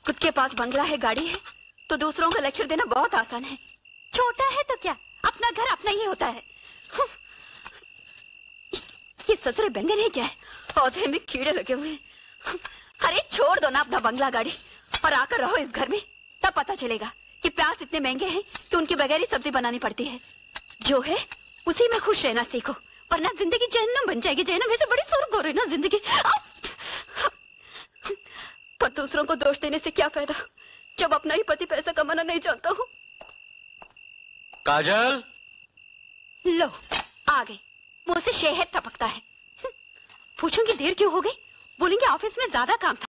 खुद के पास बंगला है, गाड़ी है, तो दूसरों को लेक्चर देना बहुत आसान है। छोटा है तो क्या, अपना घर अपना ही होता है। ये ससुरे बैंगन है क्या है, पौधे में कीड़े लगे हुए हैं। अरे छोड़ दो ना अपना बंगला गाड़ी और आकर रहो इस घर में, तब पता चलेगा कि प्याज इतने महंगे हैं कि उनके बगैर ही सब्जी बनानी पड़ती है। जो है उसी में खुश रहना सीखो, वरना जिंदगी जहन्नम बन जाएगी। जहन्नम में से बड़ी स्वर्ग हो रही ना जिंदगी। पर दूसरों को दोष देने से क्या फायदा जब अपना ही पति पैसा कमाना नहीं जानता हूँ। काजल, लो आ गई, मुंह से शहद टपकता है। पूछूंगी देर क्यों हो गई, बोलेंगे ऑफिस में ज्यादा काम था।